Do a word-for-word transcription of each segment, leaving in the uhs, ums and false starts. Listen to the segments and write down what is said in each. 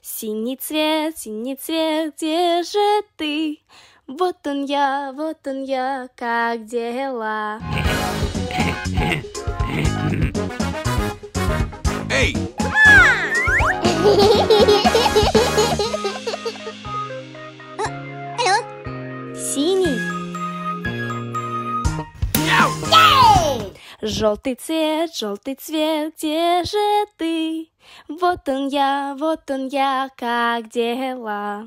Синий цвет, синий цвет, где же ты? Вот он я, вот он я, как дела? Эй! Синий. Желтый цвет, желтый цвет, где же ты? Вот он я, вот он я, как дела?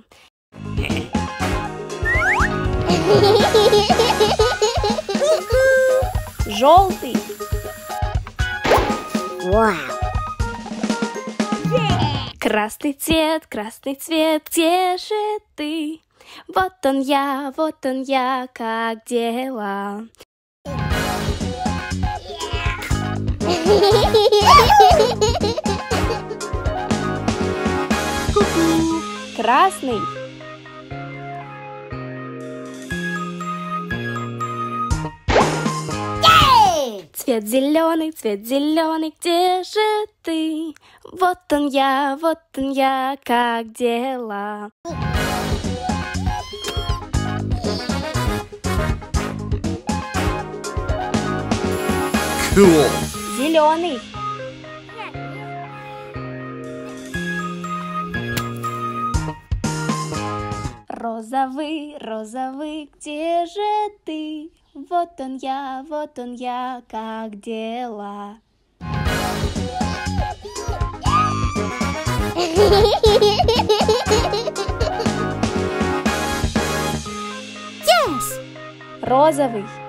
Желтый. Вау! Красный цвет, красный цвет, где же ты? Вот он я, вот он я, как дела? Красный. Цвет зеленый, цвет зеленый, где же ты? Вот он я, вот он я, как дела? Cool. Зеленый. Розовый, розовый, где же ты? Вот он я, вот он я, как дела? Yes! Розовый.